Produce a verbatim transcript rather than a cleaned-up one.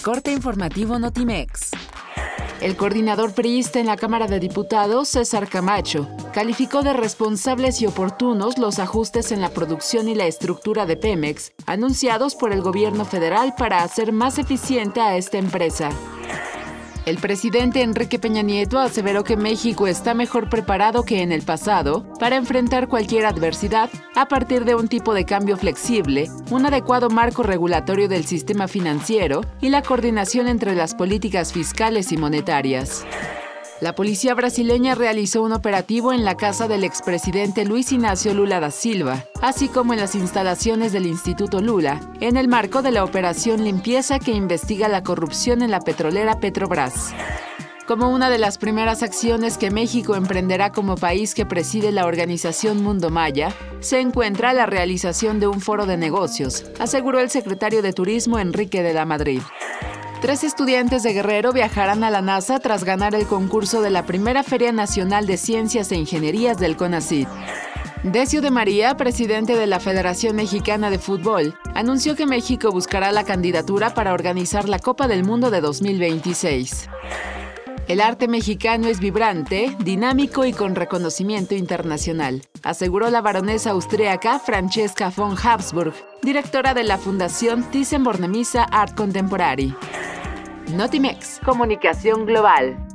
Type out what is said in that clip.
Corte informativo Notimex. El coordinador priista en la Cámara de Diputados, César Camacho, calificó de responsables y oportunos los ajustes en la producción y la estructura de Pemex, anunciados por el gobierno federal para hacer más eficiente a esta empresa. El presidente Enrique Peña Nieto aseveró que México está mejor preparado que en el pasado para enfrentar cualquier adversidad a partir de un tipo de cambio flexible, un adecuado marco regulatorio del sistema financiero y la coordinación entre las políticas fiscales y monetarias. La policía brasileña realizó un operativo en la casa del expresidente Luis Inácio Lula da Silva, así como en las instalaciones del Instituto Lula, en el marco de la operación Limpieza que investiga la corrupción en la petrolera Petrobras. Como una de las primeras acciones que México emprenderá como país que preside la organización Mundo Maya, se encuentra la realización de un foro de negocios, aseguró el secretario de Turismo Enrique de la Madrid. Tres estudiantes de Guerrero viajarán a la NASA tras ganar el concurso de la primera Feria Nacional de Ciencias e Ingenierías del CONACYT. Decio de María, presidente de la Federación Mexicana de Fútbol, anunció que México buscará la candidatura para organizar la Copa del Mundo de dos mil veintiséis. El arte mexicano es vibrante, dinámico y con reconocimiento internacional, aseguró la baronesa austríaca Francesca von Habsburg, directora de la Fundación Thyssen-Bornemisza Art Contemporary. Notimex, Comunicación Global.